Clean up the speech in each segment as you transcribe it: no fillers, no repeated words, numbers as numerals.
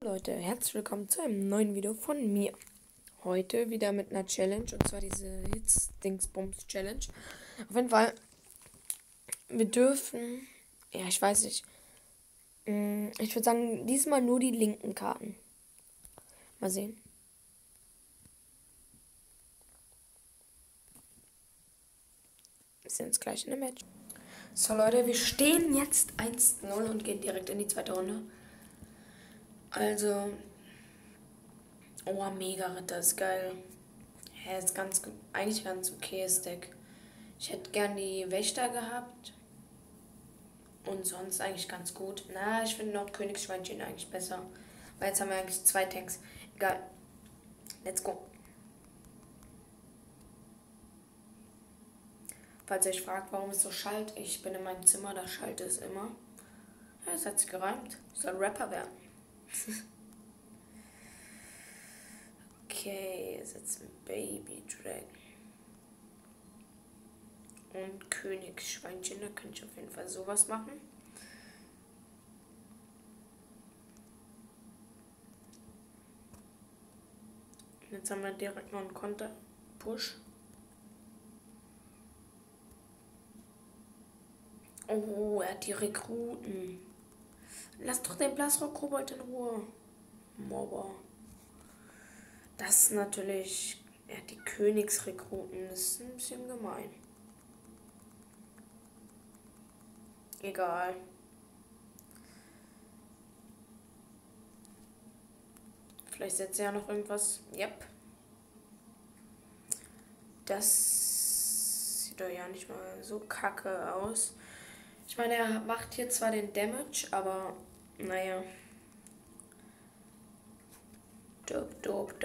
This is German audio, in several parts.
Leute, herzlich willkommen zu einem neuen Video von mir. Heute wieder mit einer Challenge, und zwar diese Hits-Dingsbums-Challenge. Auf jeden Fall, wir dürfen, ja, ich weiß nicht, ich würde sagen, diesmal nur die linken Karten. Mal sehen. Wir sind jetzt gleich in der Match. So Leute, wir stehen jetzt 1-0 und gehen direkt in die zweite Runde. Also, oh, Mega-Ritter ist geil. Ja, ist eigentlich ganz okayes Deck. Ich hätte gern die Wächter gehabt. Und sonst eigentlich ganz gut. Na, ich finde noch Königsschweinchen eigentlich besser. Weil jetzt haben wir eigentlich 2 Tanks. Egal. Let's go. Falls ihr euch fragt, warum es so schallt, ich bin in meinem Zimmer, da schallt es immer. Ja, das hat sich gereimt. Ich soll Rapper werden. Okay, jetzt ein Baby Dragon. Und Königsschweinchen, da könnte ich auf jeden Fall sowas machen. Jetzt haben wir direkt noch einen Konter-Push. Oh, er hat die Rekruten. Lass doch den Blasrock-Kobold in Ruhe. Mobber. Das ist natürlich... Er hat die Königsrekruten. Das ist ein bisschen gemein. Egal. Vielleicht setzt er ja noch irgendwas. Yep. Das sieht doch ja nicht mal so kacke aus. Ich meine, er macht hier zwar den Damage, aber naja. Dob.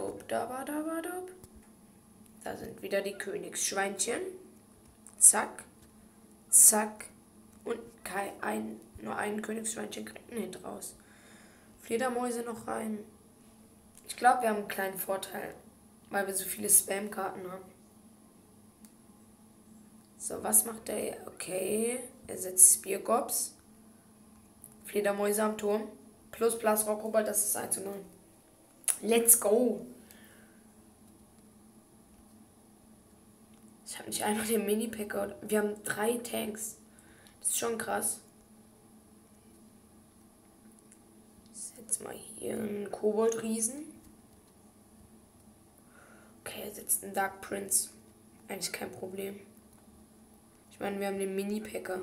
Da sind wieder die Königsschweinchen. Zack. Zack. Und nur ein Königsschweinchen kriegt einen Hit raus. Fledermäuse noch rein. Ich glaube, wir haben einen kleinen Vorteil, weil wir so viele Spam-Karten haben. So, was macht der? Okay, er setzt Speargops. Fledermäuse am Turm. Plus Blasrock-Kobold, das ist 1:0. Let's go! Ich habe nicht einfach den Mini-Packer. Wir haben 3 Tanks. Das ist schon krass. Ich setze mal hier einen Kobold-Riesen. Okay, er setzt einen Dark Prince. Eigentlich kein Problem. Ich meine, wir haben den Mini-Packer.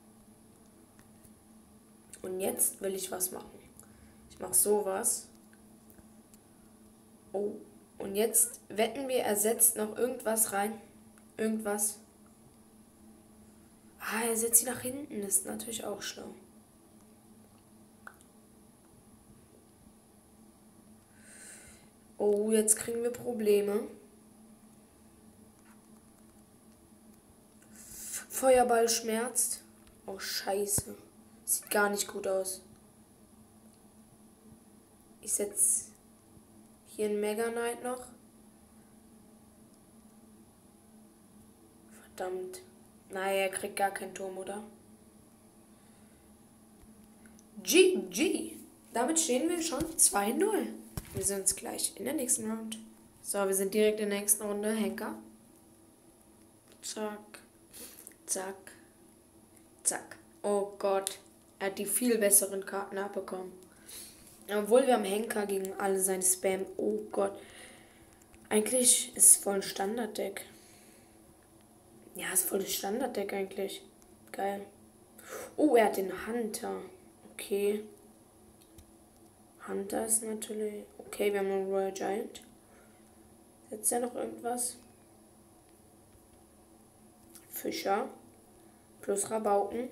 Und jetzt will ich was machen. Ich mache sowas. Oh, und jetzt wetten wir, er setzt noch irgendwas rein. Irgendwas. Ah, er setzt sie nach hinten. Das ist natürlich auch schlau. Oh, jetzt kriegen wir Probleme. Feuerball schmerzt. Oh, scheiße. Sieht gar nicht gut aus. Ich setze hier einen Mega Knight noch. Verdammt. Naja, er kriegt gar keinen Turm, oder? GG. Damit stehen wir schon 2:0. Wir sehen uns gleich in der nächsten Round. So, wir sind direkt in der nächsten Runde. Henker. Zack. Zack. Zack. Oh Gott. Er hat die viel besseren Karten abbekommen. Obwohl wir haben Henker gegen alle seine Spam. Oh Gott. Eigentlich ist es voll ein Standarddeck. Ja, ist voll das Standarddeck eigentlich. Geil. Oh, er hat den Hunter. Okay. Hunter ist natürlich... Okay, wir haben noch einen Royal Giant. Setzt er noch irgendwas? Fischer. Plus Rabauken.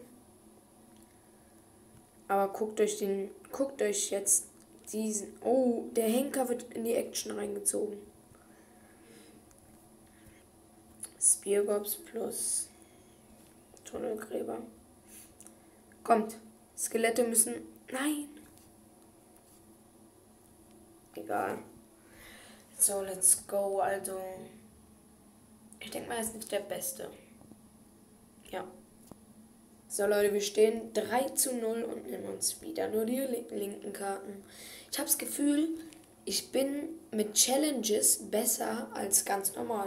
Aber guckt euch jetzt diesen... Oh, der Henker wird in die Action reingezogen. Speargops plus Tunnelgräber. Kommt. Skelette müssen... Nein. Egal. So, let's go. Also, ich denke mal, er ist nicht der Beste. Ja. So Leute, wir stehen 3:0 und nehmen uns wieder nur die linken Karten. Ich habe das Gefühl, ich bin mit Challenges besser als ganz normal.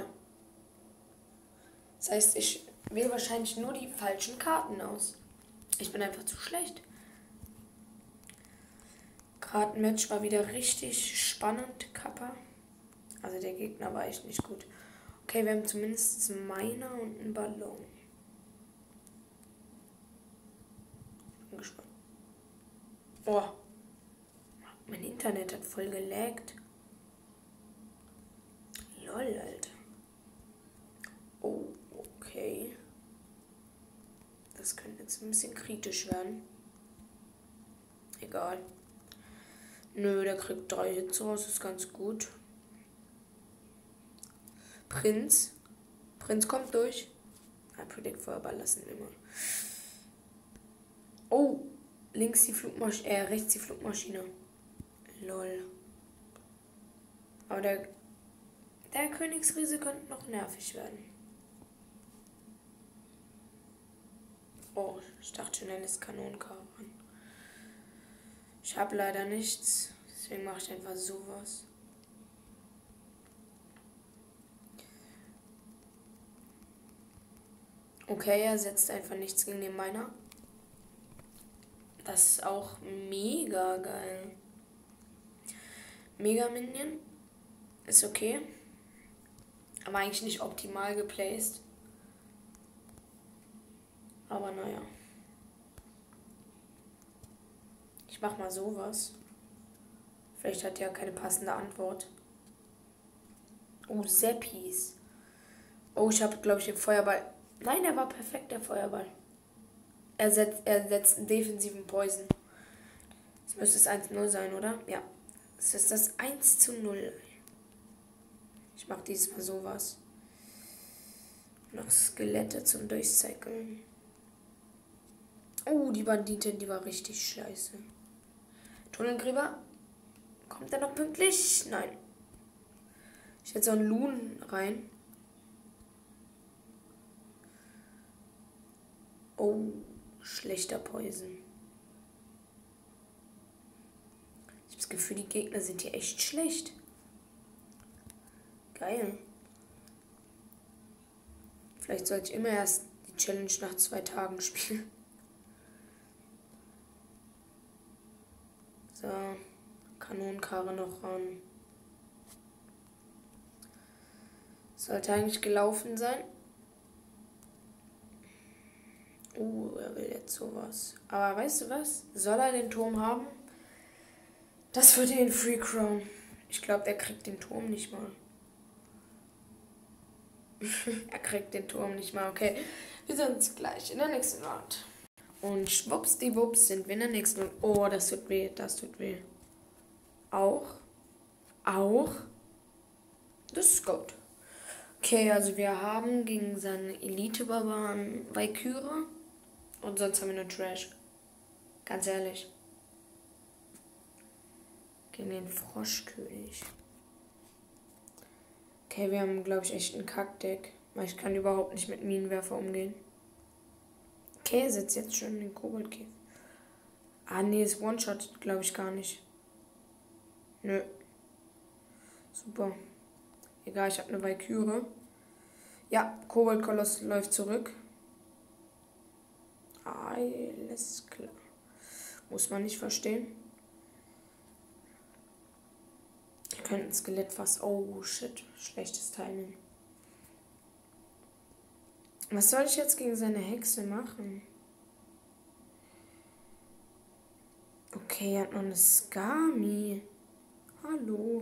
Das heißt, ich wähle wahrscheinlich nur die falschen Karten aus. Ich bin einfach zu schlecht. Kartenmatch war wieder richtig spannend, Kappa. Also der Gegner war echt nicht gut. Okay, wir haben zumindest einen Miner und einen Ballon. Bin gespannt. Oh, mein Internet hat voll gelaggt. Lol, Alter. Oh, okay. Das könnte jetzt ein bisschen kritisch werden. Egal. Nö, der kriegt 3 Hits raus, ist ganz gut. Prinz. Prinz kommt durch. Predict Feuerball lassen wir mal. Oh, links die Flugmaschine, rechts die Flugmaschine. Lol. Aber der Königsriese könnte noch nervig werden. Oh, ich dachte schon, er lässt Kanonenkarawan. Ich habe leider nichts, deswegen mache ich einfach sowas. Okay, er setzt einfach nichts gegen den Miner. Das ist auch mega geil. Mega Minion ist okay, aber eigentlich nicht optimal geplaced. Aber naja. Ich mach mal sowas. Vielleicht hat er keine passende Antwort. Oh, Seppis. Oh, ich habe, glaube ich, den Feuerball. Nein, er war perfekt, der Feuerball. Er setzt einen defensiven Poison. Das müsste es 1:0 sein, oder? Ja. Das ist das 1:0. Ich mache dieses Mal sowas. Noch Skelette zum Durchcyclen. Oh, die Banditin, die war richtig scheiße. Tunnelgräber. Kommt er noch pünktlich? Nein. Ich hätte so einen Loon rein. Oh, schlechter Poison. Ich habe das Gefühl, die Gegner sind hier echt schlecht. Geil. Vielleicht sollte ich immer erst die Challenge nach 2 Tagen spielen. So, Kanonenkarre noch ran. Sollte eigentlich gelaufen sein. Er will jetzt sowas. Aber weißt du was? Soll er den Turm haben? Das wird den Free Crown. Ich glaube, er kriegt den Turm nicht mal. Er kriegt den Turm nicht mal. Okay, wir sind uns gleich in der nächsten Round. Und schwuppsdiwupps sind wir in der nächsten Round. Oh, das tut weh, das tut weh. Auch. Das ist gut. Okay, also wir haben gegen seine Elite-Barbaren Valkyrie und sonst haben wir nur Trash. Ganz ehrlich. Gegen den Froschkönig. Okay, wir haben, glaube ich, echt ein Kackdeck. Weil ich kann überhaupt nicht mit Minenwerfer umgehen. Okay, er setzt jetzt schon den Koboldkäfer. Ah, nee, ist One-Shot, glaube ich, gar nicht. Nö. Super. Egal, ich habe eine Valkyrie. Ja, Koboldkoloss läuft zurück. Alles klar. Muss man nicht verstehen. Wir könnten Skelett fast. Oh shit, schlechtes Timing. Was soll ich jetzt gegen seine Hexe machen? Okay, er hat noch eine Skami. Hallo.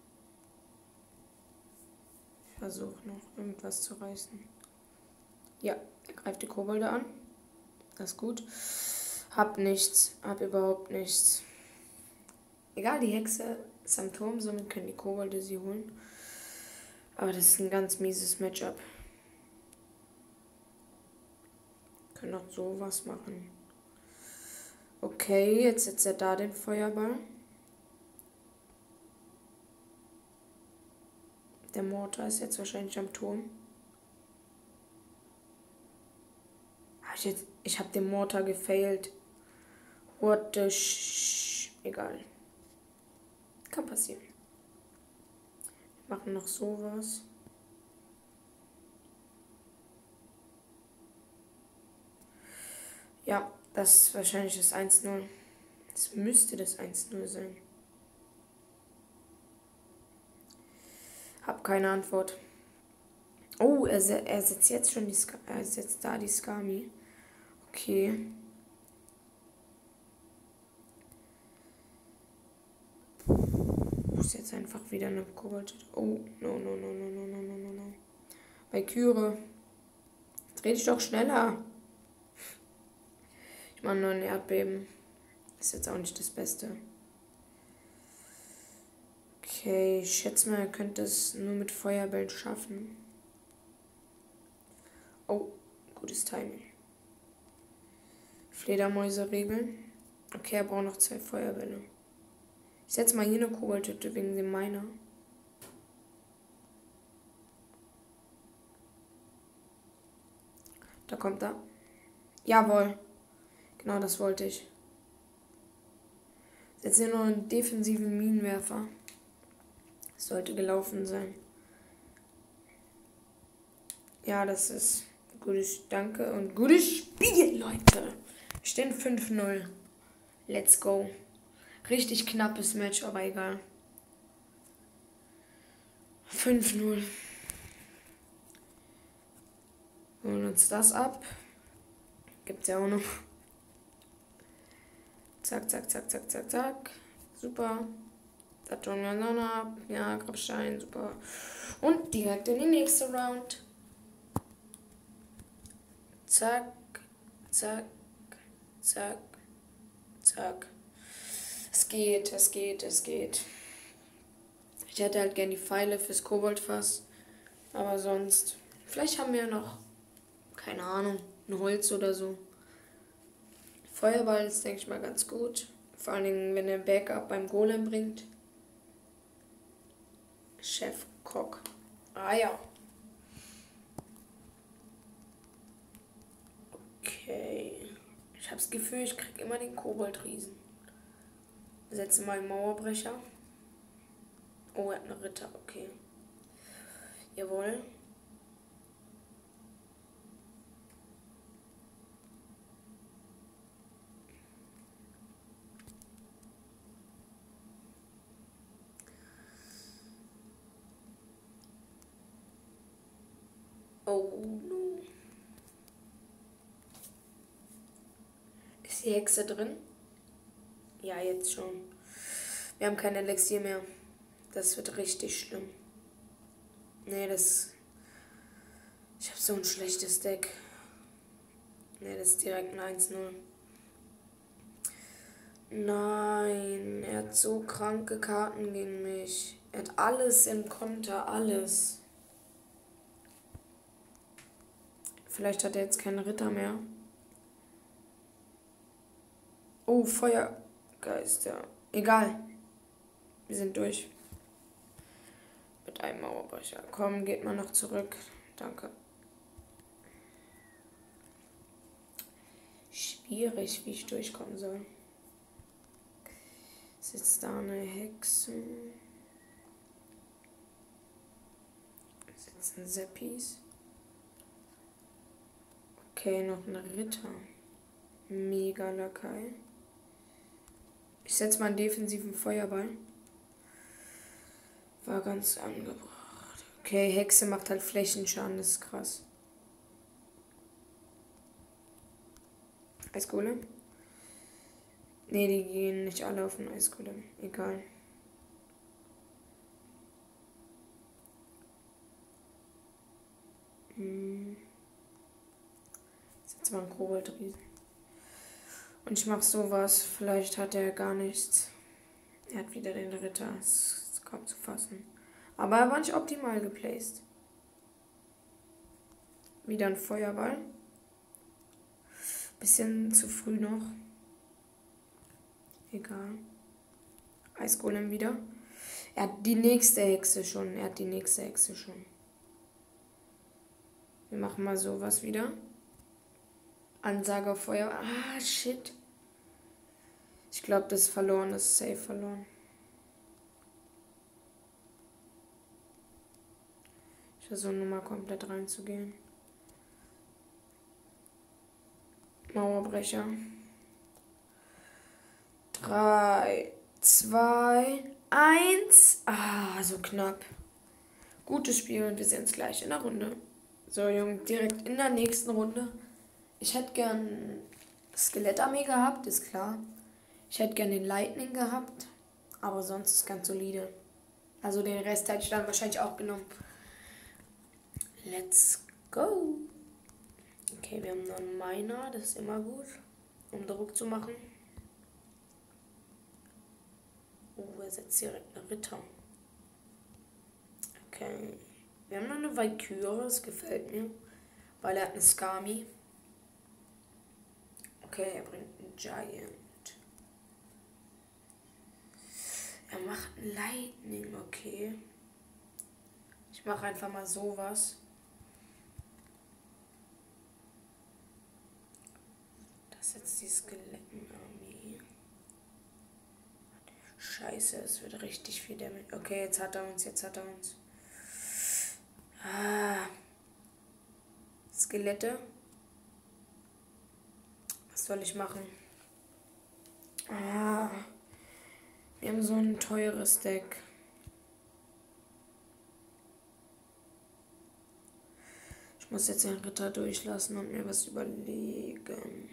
Ich versuche noch irgendwas zu reißen. Ja, er greift die Kobolde an. Das ist gut. Hab nichts. Hab überhaupt nichts. Egal, die Hexe ist am Turm, somit können die Kobolde sie holen. Aber das ist ein ganz mieses Matchup. Können auch sowas machen. Okay, jetzt setzt er da den Feuerball. Der Mortar ist jetzt wahrscheinlich am Turm. Aber Ich habe den Mortar gefailt. What the egal. Kann passieren. Wir machen noch sowas. Ja, das ist wahrscheinlich das 1-0. Das müsste das 1-0 sein. Hab keine Antwort. Oh, er setzt jetzt schon er setzt da die Skami. Okay. Muss jetzt einfach wieder eine Kobold. Oh, no. Bei Kyre. Dreh dich doch schneller. Ich mache nur ein Erdbeben. Ist jetzt auch nicht das Beste. Okay, ich schätze mal, er könnte es nur mit Feuerbällen schaffen. Oh, gutes Timing. Fledermäuse regeln. Okay, er braucht noch 2 Feuerbälle. Ich setze mal hier eine Koboldhütte wegen dem Miner. Da kommt er. Jawohl. Genau das wollte ich. Jetzt hier noch einen defensiven Minenwerfer. Das sollte gelaufen sein. Ja, das ist gutes Danke und gutes Spiel, Leute. Wir stehen 5-0. Let's go. Richtig knappes Match, aber egal. 5-0. Holen uns das ab. Gibt's ja auch noch. Zack. Super. Da tun wir dann ab. Ja, Grabstein, super. Und direkt in die nächste Round. Zack. Es geht. Ich hätte halt gern die Pfeile fürs Koboldfass. Aber sonst. Vielleicht haben wir noch, keine Ahnung, ein Holz oder so. Feuerball ist, denke ich mal, ganz gut. Vor allen Dingen, wenn er Backup beim Golem bringt. Chef Kock. Ah ja. Okay. Ich habe das Gefühl, ich krieg immer den Koboldriesen. Setze mal einen Mauerbrecher. Oh, er hat einen Ritter. Okay. Jawohl. Oh no. Ist die Hexe drin? Ja, jetzt schon. Wir haben kein Elixier mehr. Das wird richtig schlimm. Nee, ich habe so ein schlechtes Deck. Nee, das ist direkt ein 1-0. Nein, er hat so kranke Karten gegen mich. Er hat alles im Konter, alles. Vielleicht hat er jetzt keinen Ritter mehr. Oh, Feuergeister. Egal. Wir sind durch. Mit einem Mauerbrecher. Komm, geht mal noch zurück. Danke. Schwierig, wie ich durchkommen soll. Ist jetzt da eine Hexe. Ist jetzt ein Seppis. Okay, noch ein Ritter. Mega Lakai. Ich setze mal einen defensiven Feuerball. War ganz angebracht. Okay, Hexe macht halt Flächenschaden, das ist krass. Eisgolem? Ne, die gehen nicht alle auf den Eisgolem. Egal. Jetzt mal ein Koboldriesen. Und ich mach sowas. Vielleicht hat er gar nichts. Er hat wieder den Ritter. Das ist kaum zu fassen. Aber er war nicht optimal geplaced. Wieder ein Feuerball. Bisschen zu früh noch. Egal. Eisgolem wieder. Er hat die nächste Hexe schon. Wir machen mal sowas wieder. Ansage auf Feuer. Ah, shit. Ich glaube, das ist verloren. Das ist safe verloren. Ich versuche nur mal komplett reinzugehen. Mauerbrecher. 3, 2, 1. Ah, so knapp. Gutes Spiel und wir sehen uns gleich in der Runde. So, Junge, direkt in der nächsten Runde. Ich hätte gern Skelettarmee gehabt, ist klar. Ich hätte gern den Lightning gehabt, aber sonst ist ganz solide. Also den Rest hätte ich dann wahrscheinlich auch genommen. Let's go. Okay, wir haben noch einen Miner, das ist immer gut, um Druck zu machen. Oh, er setzt direkt einen Ritter. Okay. Wir haben noch eine Valkyrie, das gefällt mir. Weil er hat eine Skami. Okay, er bringt einen Giant. Er macht einen Lightning, okay. Ich mache einfach mal sowas. Das ist jetzt die Skelettenarmee. Scheiße, es wird richtig viel Damage. Okay, jetzt hat er uns. Ah. Skelette. Was soll ich machen? Ah. Wir haben so ein teures Deck. Ich muss jetzt den Ritter durchlassen und mir was überlegen.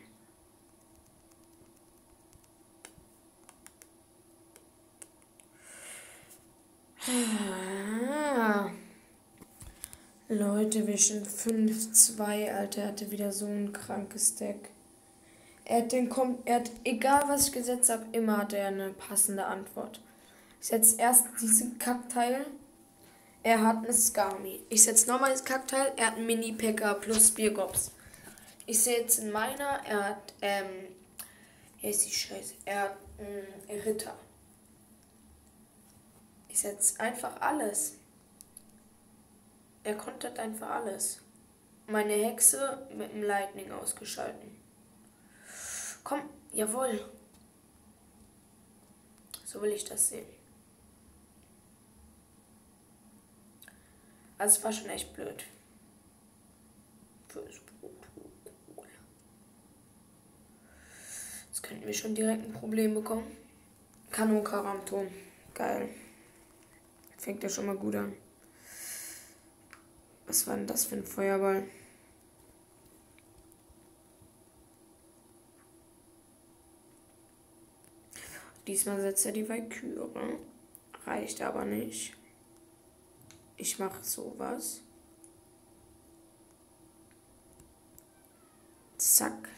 Ah. Leute, wir sind 5-2, Alter. Er hatte wieder so ein krankes Deck. Er hat, egal was ich gesetzt habe, immer hat er eine passende Antwort. Ich setze erst diesen Kackteil. Er hat eine Skami. Ich setze nochmal das Kackteil. Er hat einen Mini-Packer plus Biergops. Ich setze einen Miner. Er hat, hier ist die Scheiße. Er hat einen Ritter. Ich setze einfach alles. Er kontert einfach alles. Meine Hexe mit dem Lightning ausgeschalten. Komm, jawohl. So will ich das sehen. Also es war schon echt blöd. Jetzt könnten wir schon direkt ein Problem bekommen. Kanon-Karamton. Geil. Fängt ja schon mal gut an. Was war denn das für ein Feuerball? Diesmal setzt er die Valkyrie. Reicht aber nicht. Ich mache sowas. Zack.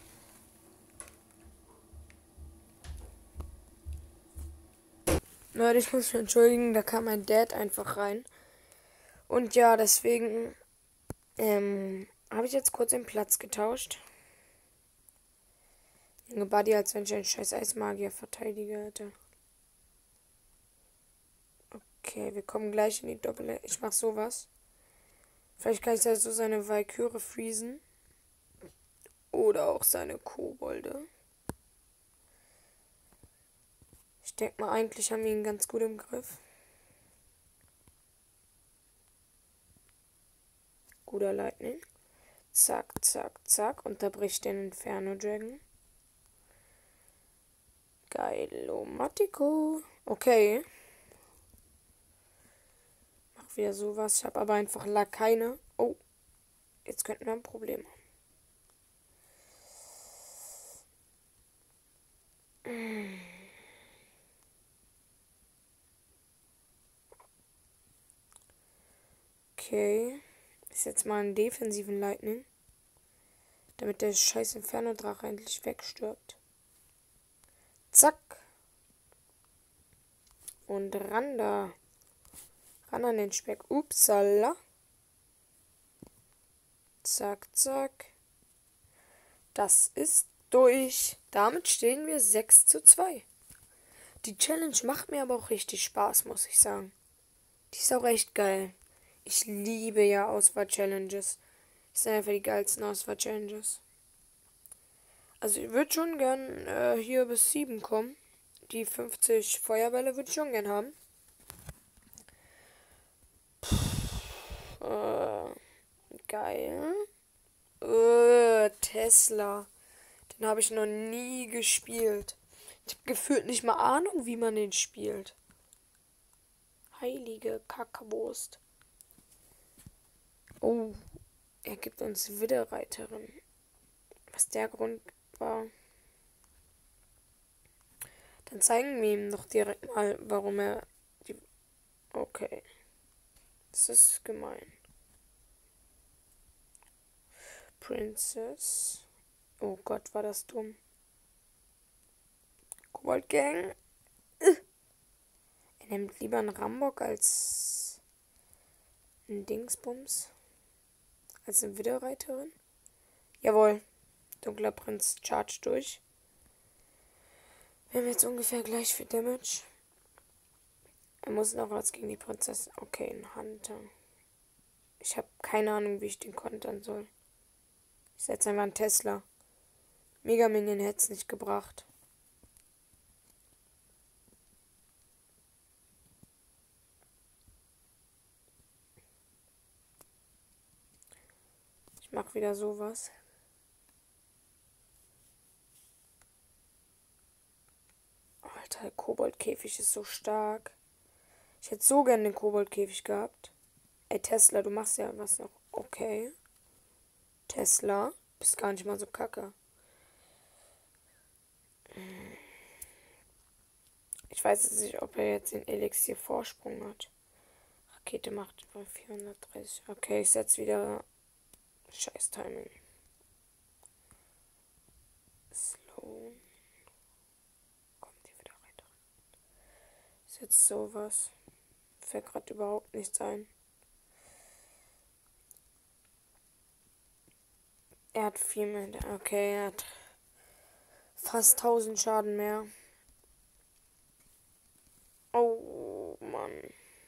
Leute, ich muss mich entschuldigen, da kam mein Dad einfach rein. Und ja, deswegen habe ich jetzt kurz den Platz getauscht. Junge Buddy, als wenn ich einen scheiß Eismagier-Verteidiger hätte. Okay, wir kommen gleich in die Doppel. Ich mach sowas. Vielleicht kann ich da so seine Valkyrie freezen. Oder auch seine Kobolde. Ich denke mal, eigentlich haben wir ihn ganz gut im Griff. Guter Lightning. Zack, zack, zack. Unterbricht den Inferno Dragon. Geilomatico. Okay. Mach wieder sowas. Ich habe aber einfach keine. Oh. Jetzt könnten wir ein Problem haben. Okay. Ich setze mal einen defensiven Lightning. Damit der scheiß Inferno-Drache endlich wegstirbt. Zack. Und ran da. Ran an den Speck. Upsala. Zack, zack. Das ist durch. Damit stehen wir 6:2. Die Challenge macht mir aber auch richtig Spaß, muss ich sagen. Die ist auch echt geil. Ich liebe ja Auswahl-Challenges. Das sind einfach die geilsten Auswahl-Challenges. Also ich würde schon gern hier bis 7 kommen. Die 50 Feuerbälle würde ich schon gern haben. Geil. Tesla. Den habe ich noch nie gespielt. Ich habe gefühlt nicht mal Ahnung, wie man den spielt. Heilige Kackwurst. Oh, er gibt uns Widderreiterin. Was der Grund war. Dann zeigen wir ihm doch direkt mal, warum er die... Okay. Das ist gemein. Princess. Oh Gott, war das dumm. Kobold Gang. Er nimmt lieber einen Rambock als ein Dingsbums. Als eine Widderreiterin. Jawohl. Dunkler Prinz charge durch. Wir haben jetzt ungefähr gleich viel Damage. Er muss noch was gegen die Prinzessin. Okay, ein Hunter. Ich habe keine Ahnung, wie ich den kontern soll. Ich setze einfach einen Tesla. Mega Minion hätte es nicht gebracht. Ich mache wieder sowas. Alter, der Koboldkäfig ist so stark. Ich hätte so gern den Koboldkäfig gehabt. Ey, Tesla, du machst ja was noch. Okay. Tesla, bist gar nicht mal so kacke. Ich weiß jetzt nicht, ob er jetzt den Elixier Vorsprung hat. Rakete macht bei 430. Okay, ich setze wieder Scheiß Timing. Slow. Kommt die wieder rein. Ist jetzt sowas. Fällt gerade überhaupt nichts ein. Er hat viel mehr. Okay, er hat fast 1000 Schaden mehr. Oh, Mann.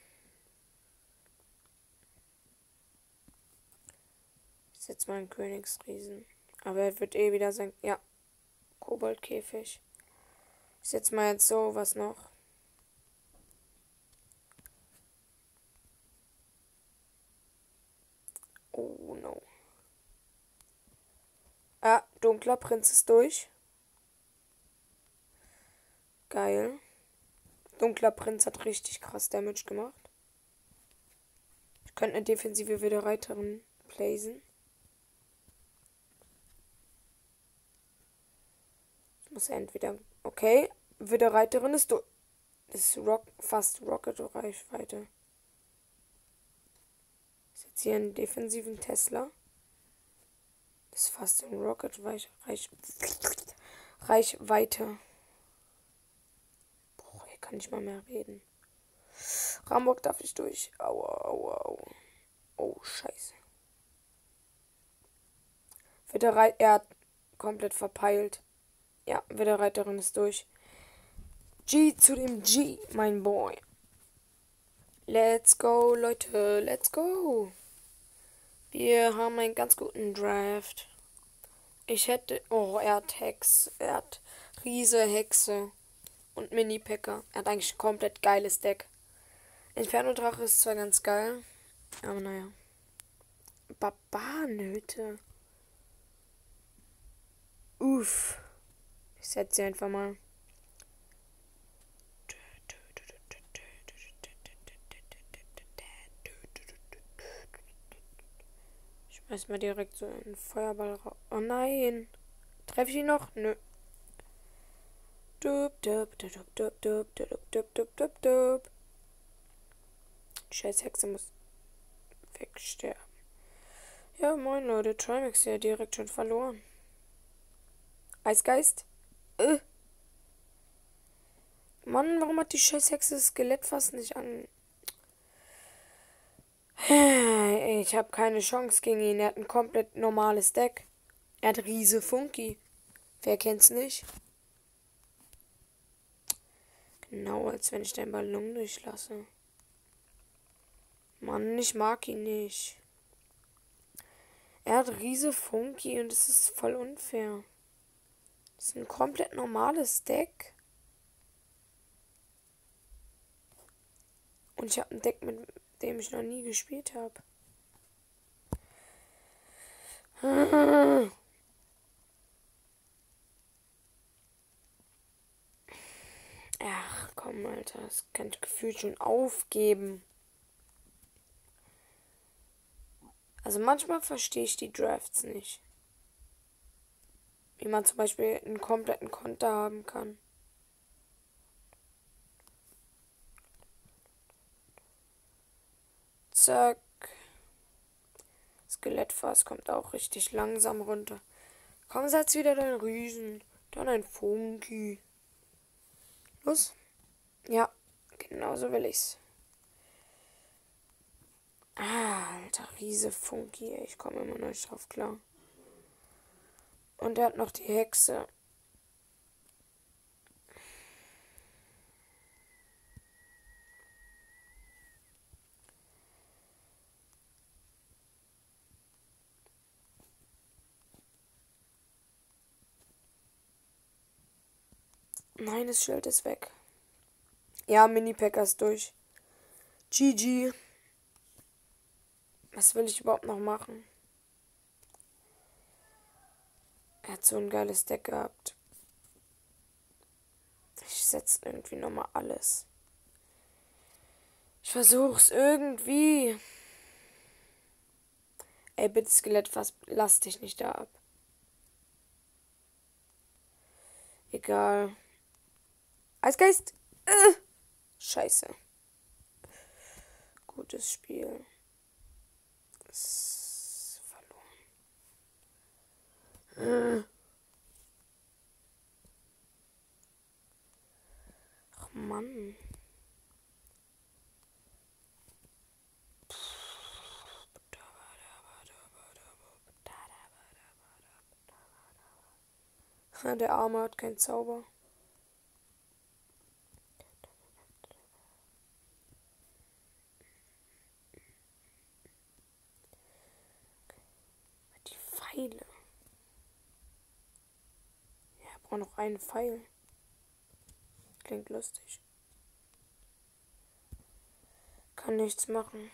Ich setze mal einen Königsriesen. Aber er wird eh wieder sein. Ja. Koboldkäfig. Ich setze mal jetzt so was noch. Oh no. Ah, dunkler Prinz ist durch. Geil. Dunkler Prinz hat richtig krass Damage gemacht. Ich könnte eine defensive Widderreiterin placen. Ich muss entweder... Okay, Widderreiterin ist durch. Ist fast Rocket-Reichweite. Ich setze hier einen defensiven Tesla. Das ist fast ein Reichweite. Boah, hier kann ich mal mehr reden. Rambock darf ich durch. Aua, aua, aua. Oh, scheiße. Er hat komplett verpeilt. Ja, Widderreiterin ist durch. G zu dem G, mein Boy. Let's go, Leute. Let's go. Wir haben einen ganz guten Draft. Ich hätte... Oh, er hat Hex. Er hat Riese, Hexe und Mini-Packer. Er hat eigentlich ein komplett geiles Deck. Inferno-Drache ist zwar ganz geil, aber naja. Barbarenhütte. Uff. Ich setze sie einfach mal. Ich schmeiß mal direkt so einen Feuerball raus. Oh nein. Treffe ich ihn noch? Nö. Die scheiß Hexe muss wegsterben. Ja, moin Leute. Trimax ja direkt schon verloren. Eisgeist? Mann, warum hat die scheiß Hexe das Skelett fast nicht an... Ich habe keine Chance gegen ihn. Er hat ein komplett normales Deck. Er hat Riese Funky. Wer kennt's nicht? Genau, als wenn ich den Ballon durchlasse. Mann, ich mag ihn nicht. Er hat Riese Funky und es ist voll unfair. Das ist ein komplett normales Deck. Und ich habe ein Deck, mit dem ich noch nie gespielt habe. Ach komm, Alter. Das kann ich gefühlt schon aufgeben. Also manchmal verstehe ich die Drafts nicht. Wie man zum Beispiel einen kompletten Konter haben kann. Zack. Skelettfass kommt auch richtig langsam runter. Komm, setz wieder deinen Riesen. Dann ein Funky. Los. Ja, genau so will ich's. Alter, Riese Funky, ey. Ich komme immer noch nicht drauf klar. Und er hat noch die Hexe. Nein, das Schild ist weg. Ja, Mini-Packer ist durch. GG. Was will ich überhaupt noch machen? Er hat so ein geiles Deck gehabt. Ich setze irgendwie nochmal alles. Ich versuch's irgendwie. Ey, bitte Skelettfass, lass dich nicht da ab. Egal. Eisgeist. Scheiße. Gutes Spiel. Ist verloren. Ach Mann. Der Arme hat keinen Zauber. Die Pfeile. Ja, er braucht noch einen Pfeil. Klingt lustig. Kann nichts machen.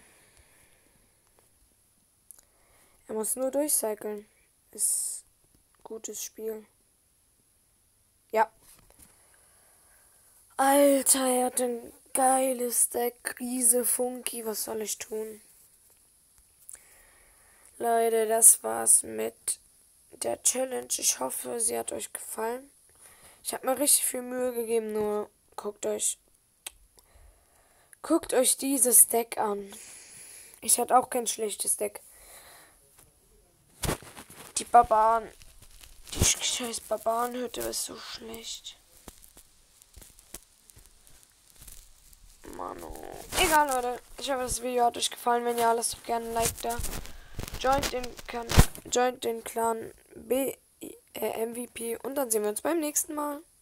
Er muss nur durchcyclen. Ist ein gutes Spiel. Ja. Alter, er hat ein geiles Deck. Riese Funky. Was soll ich tun? Leute, das war's mit der Challenge. Ich hoffe, sie hat euch gefallen. Ich habe mir richtig viel Mühe gegeben, nur guckt euch dieses Deck an. Ich hatte auch kein schlechtes Deck. Die Barbaren. Die scheiß Barbarenhütte ist so schlecht. Mano. Egal, Leute. Ich hoffe, das Video hat euch gefallen. Wenn ja, lasst doch gerne ein Like da. Joint den Clan MVP und dann sehen wir uns beim nächsten Mal.